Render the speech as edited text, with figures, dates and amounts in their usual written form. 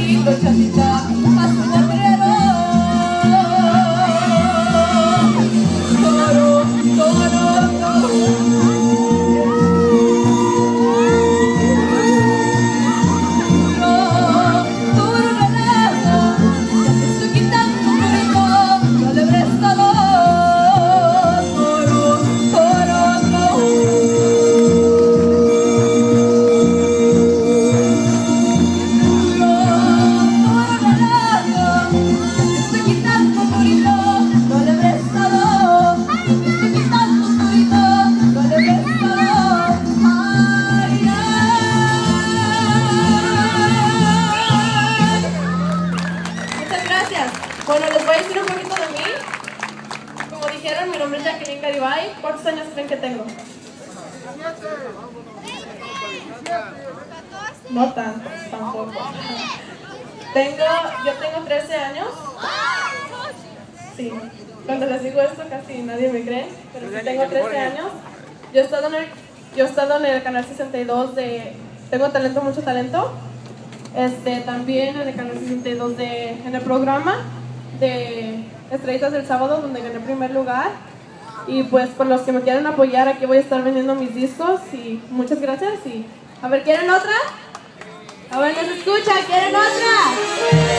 Chatito, chatita, hazme un abrero. Toro, toro, toro. Bueno, les voy a decir un poquito de mí. Como dijeron, mi nombre es Jacqueline Garibay. ¿Cuántos años creen que tengo? No tanto, tampoco. Yo tengo 13 años. Sí, cuando les digo esto casi nadie me cree, pero sí tengo 13 años. Yo he estado en el canal 62 de Tengo Talento, Mucho Talento. También en el canal 62 en el programa de Estrellitas del Sábado, donde gané primer lugar. Y pues por los que me quieran apoyar, aquí voy a estar vendiendo mis discos. Y muchas gracias. Y a ver, ¿quieren otra? A ver, ¿nos escucha? ¿Quieren otra?